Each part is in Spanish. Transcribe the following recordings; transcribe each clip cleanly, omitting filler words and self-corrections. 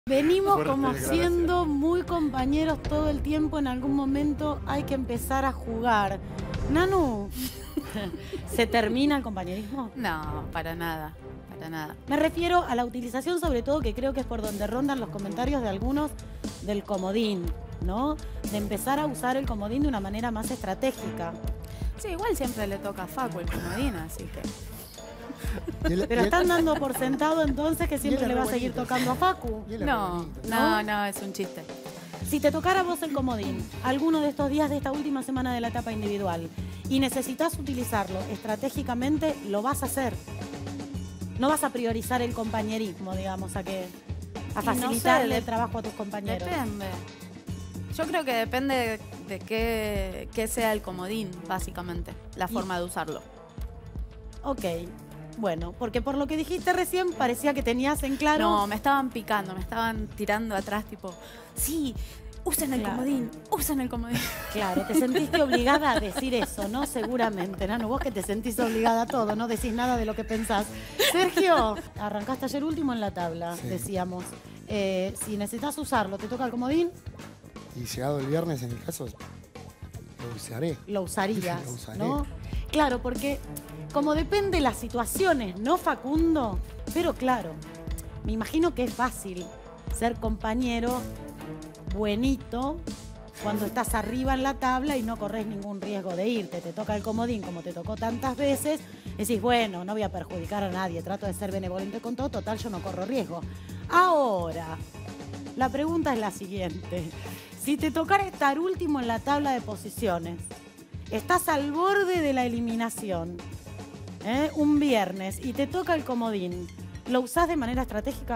Venimos como siendo muy compañeros todo el tiempo. En algún momento hay que empezar a jugar. Nanu, ¿se termina el compañerismo? No, para nada, para nada. Me refiero a la utilización, sobre todo, que creo que es por donde rondan los comentarios de algunos, del comodín, ¿no? De empezar a usar el comodín de una manera más estratégica. Sí, igual siempre le toca a Facu el comodín, así que... Pero están dando por sentado entonces que siempre le va a seguir tocando a Facu. No, es un chiste. Si te tocara a vos el comodín, alguno de estos días de esta última semana de la etapa individual, y necesitas utilizarlo estratégicamente, lo vas a hacer. No vas a priorizar el compañerismo, digamos, a facilitarle el trabajo a tus compañeros. Depende. Yo creo que depende de qué sea el comodín, básicamente, la forma de usarlo. Ok. Bueno, porque por lo que dijiste recién parecía que tenías en claro... No, me estaban picando, me estaban tirando atrás, tipo, sí, usen el comodín, usen el comodín. Claro, te sentiste obligada a decir eso, ¿no? Seguramente, Nanu, vos que te sentís obligada a todo, no decís nada de lo que pensás. Sergio, arrancaste ayer último en la tabla, decíamos. Si necesitas usarlo, ¿te toca el comodín? Y llegado el viernes, en mi caso, lo usaré. Lo usarías, lo usaré. ¿no? Claro, porque como depende de las situaciones, ¿no, Facundo? Pero claro, me imagino que es fácil ser compañero buenito cuando estás arriba en la tabla y no corres ningún riesgo de irte. Te toca el comodín como te tocó tantas veces. Decís, bueno, no voy a perjudicar a nadie, trato de ser benevolente con todo, total, yo no corro riesgo. Ahora, la pregunta es la siguiente. Si te tocara estar último en la tabla de posiciones, estás al borde de la eliminación, un viernes, y te toca el comodín, ¿lo usás de manera estratégica?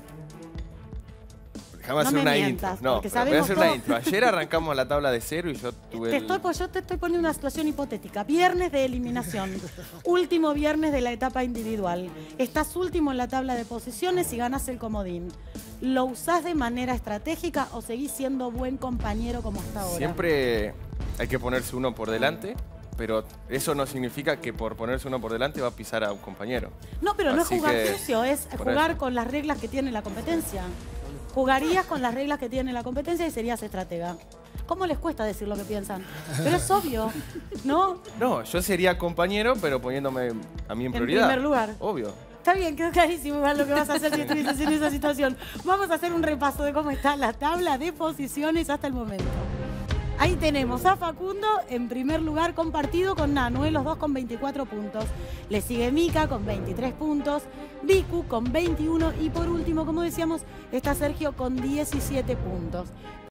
Déjame hacer una intro. No, voy a hacer una intro. Ayer arrancamos la tabla de cero y yo tuve Yo te estoy poniendo una situación hipotética. Viernes de eliminación. Último viernes de la etapa individual. Estás último en la tabla de posiciones y ganas el comodín. ¿Lo usás de manera estratégica o seguís siendo buen compañero como hasta ahora? Siempre hay que ponerse uno por delante, pero eso no significa que por ponerse uno por delante va a pisar a un compañero. No, pero no es jugar sucio, es jugar con las reglas que tiene la competencia. Jugarías con las reglas que tiene la competencia y serías estratega. ¿Cómo les cuesta decir lo que piensan? Pero es obvio, ¿no? No, yo sería compañero, pero poniéndome a mí en prioridad. En primer lugar. Obvio. Está bien, quedó clarísimo igual lo que vas a hacer si estuvieses en esa situación. Vamos a hacer un repaso de cómo está la tabla de posiciones hasta el momento. Ahí tenemos a Facundo en primer lugar compartido con Nanu, los dos con 24 puntos. Le sigue Mica con 23 puntos, Vicu con 21 y por último, como decíamos, está Sergio con 17 puntos.